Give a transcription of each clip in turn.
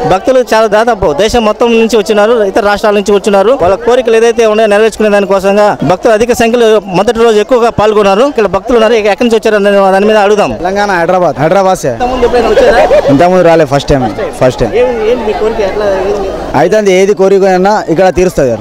భక్తులు చాలా దాదాపు దేశం మొత్తం నుంచి వచ్చినారు, ఇతర రాష్ట్రాల నుంచి వచ్చినారు. వాళ్ళ కోరికలు ఏదైతే ఉన్నాయో నెరవేర్చుకునే దానికోసంగా భక్తులు అధిక సంఖ్యలో మొదటి రోజు ఎక్కువగా పాల్గొన్నారు. ఇక్కడ భక్తులు ఉన్నారు, ఎక్కడి నుంచి వచ్చారు దాని మీద అడుగుదాం. తెలంగాణ, హైదరాబాద్ ఇంతకుముందు రాలే, ఫస్ట్ టైం. అయితే ఏది కోరికైనా ఇక్కడ తీరుస్తుంది.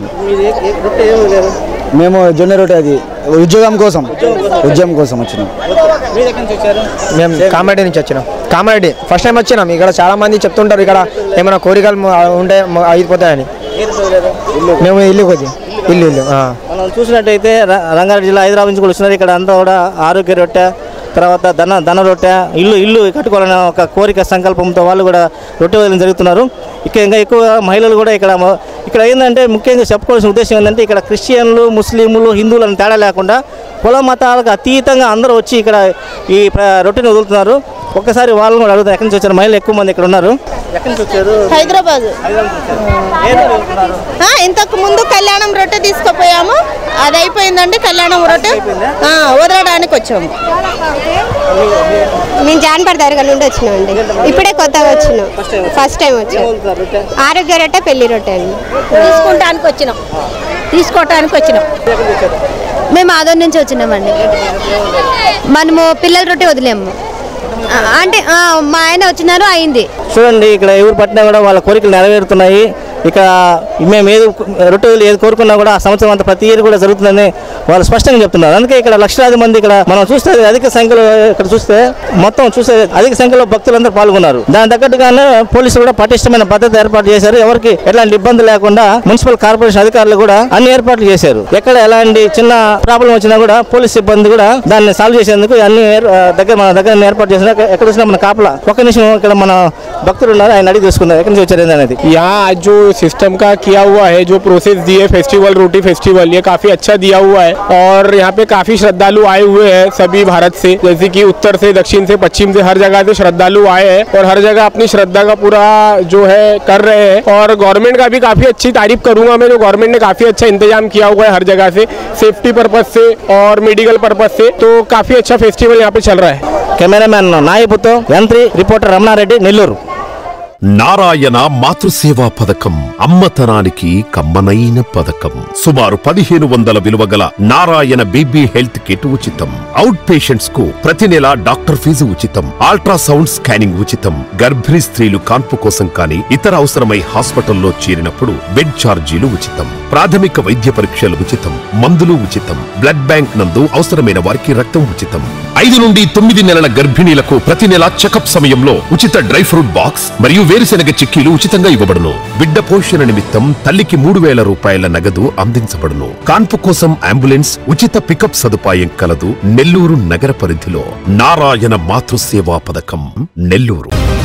మేము జొన్న రొట్టె, అది ఉద్యోగం కోసం వచ్చినాం. మేము కామారెడ్డి నుంచి వచ్చినాం. కామారెడ్డి ఫస్ట్ టైం వచ్చినాం. ఇక్కడ చాలా మంది చెప్తుంటారు ఇక్కడ ఏమైనా కోరికలు ఉంటే అయిపోతాయని. మేము ఇల్లు మనం చూసినట్టయితే రంగారెడ్డి జిల్లా హైదరాబాద్ నుంచి కూడా వచ్చినారు. ఇక్కడ అంతా కూడా ఆరోగ్య రొట్టె, తర్వాత ధన రొట్టె, ఇల్లు కట్టుకోవాలనే ఒక కోరిక సంకల్పంతో వాళ్ళు కూడా రొట్టె వదిలి జరుగుతున్నారు. ఇంకా ఎక్కువగా మహిళలు కూడా ఇక్కడ ఏంటంటే ముఖ్యంగా చెప్పుకోవాల్సిన ఉద్దేశం ఏంటంటే ఇక్కడ క్రిస్టియన్లు, ముస్లింలు, హిందువులను తేడా లేకుండా కుల మతాలకు అతీతంగా అందరూ వచ్చి ఇక్కడ ఈ రొట్టెని వదులుతున్నారు. ఒక్కసారి వాళ్ళని కూడా అడుగుతారు, ఎక్కడి నుంచి వచ్చారు. మహిళలు ఎక్కువ మంది ఇక్కడ ఉన్నారు. ఎక్కడి నుంచి వచ్చారు? హైదరాబాద్. ఇంతకు ముందు కళ్యాణం రొట్టె తీసుకుపోయాము, అది అయిపోయిందంటే కళ్యాణం రొట్టె వదలడానికి వచ్చాము. మేము జాన్పర్ దర్గా నుండి వచ్చినామండి. ఇప్పుడే కొత్తగా వచ్చినాం, ఫస్ట్ టైం వచ్చాం. ఆరోగ్య రొట్టె, పెళ్లి రొట్టె అండి తీసుకోవటానికి వచ్చినాం. మేము ఆదోన్ నుంచి వచ్చినామండి. మనము పిల్లల రొట్టె వదిలేము అంటే మా ఆయన వచ్చినారు, అయింది. చూడండి, ఇక్కడ ఎవరు పట్టినా కూడా వాళ్ళ కోరికలు నెరవేరుతున్నాయి. ఇక మేము రొట్టె ఏది కోరుకున్నా కూడా ఆ సంవత్సరం అంతా ప్రతి ఇయర్ కూడా జరుగుతుందని వాళ్ళు స్పష్టంగా చెప్తున్నారు. అందుకే ఇక్కడ లక్షలాది మంది ఇక్కడ మనం చూస్తే అధిక సంఖ్యలో అధిక సంఖ్యలో భక్తులందరూ పాల్గొన్నారు. దాని తగ్గట్టుగానే పోలీసులు కూడా పటిష్టమైన భద్రత ఏర్పాటు చేశారు. ఎవరికి ఎలాంటి ఇబ్బంది లేకుండా మున్సిపల్ కార్పొరేషన్ అధికారులు కూడా అన్ని ఏర్పాట్లు చేశారు. ఎక్కడ ఎలాంటి చిన్న ప్రాబ్లం వచ్చినా కూడా పోలీస్ సిబ్బంది కూడా దాన్ని సాల్వ్ చేసేందుకు అన్ని మన దగ్గర ఏర్పాటు చేసిన. ఎక్కడ వచ్చినా మన కాపలా. ఒక్క నిమిషం, ఇక్కడ మన భక్తులు ఉన్నారు, ఆయన అడిగి తీసుకున్నారు ఎక్కడి నుంచి వచ్చారు అనేది. जो सिस्टम का किया हुआ है, जो प्रोसेस दिए फेस्टिवल रोटी फेस्टिवल, ये काफी अच्छा दिया हुआ है और यहाँ पे काफी श्रद्धालु आए हुए हैं सभी भारत से, जैसे कि उत्तर से, दक्षिण से, पश्चिम से, हर जगह से श्रद्धालु आए हैं और हर जगह अपनी श्रद्धा का पूरा जो है कर रहे हैं. और गवर्नमेंट का भी काफी अच्छी तारीफ करूंगा मैं, जो गवर्नमेंट ने काफी अच्छा इंतजाम किया हुआ है हर जगह से, सेफ्टी पर्पज से और मेडिकल पर्पज से, तो काफी अच्छा फेस्टिवल यहाँ पे चल रहा है. कैमरामैन नायपुतो यंत्री, रिपोर्टर रमणारेड्डी, नेल्लूరు. నారాయణ మాతృసేవా పథకం అమ్మతనానికి కమ్మనైన పథకం. సుమారు 1500 విలువగల నారాయణ బేబీ హెల్త్ కిట్ ఉచితం. అవుట్ పేషెంట్స్ కు ప్రతి నెల డాక్టర్ ఫీజు ఉచితం. అల్ట్రాసౌండ్ స్కానింగ్ ఉచితం. గర్భిణీ స్త్రీలు కాన్పు కోసం కానీ ఇతర అవసరమై హాస్పిటల్లో చేరినప్పుడు బెడ్ ఛార్జీలు ఉచితం. ప్రాథమిక వైద్య పరీక్షలు ఉచితం. మందులు ఉచితం. బ్లడ్ బ్యాంక్ నందు అవసరమైన వారికి రక్తం ఉచితం. 5 నుండి 9 నెలల గర్భిణీలకు ప్రతి నెల చెకప్ సమయంలో ఉచిత డ్రై ఫ్రూట్ బాక్స్ మరియు వేరుశెనగ చిక్కీలు ఉచితంగా ఇవ్వబడును. బిడ్డ పోషణ నిమిత్తం తల్లికి 3000 రూపాయల నగదు అందించబడును. కాన్పు కోసం అంబులెన్స్ ఉచిత పికప్ సదుపాయం కలదు. నెల్లూరు నగర పరిధిలో నారాయణ మాతృసేవా పథకం, నెల్లూరు.